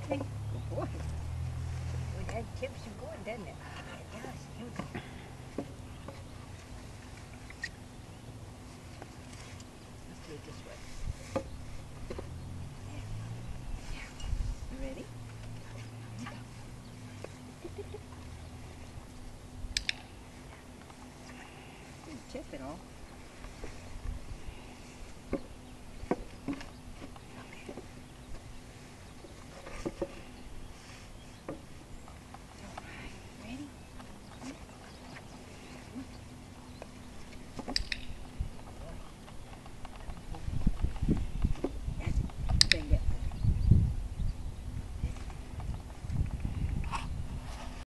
Good boy. Well, that tips you good, doesn't it? It does. Here we go. Let's do it this way. There. There. You ready? Here we go. Dip, dip, dip. Didn't tip it all.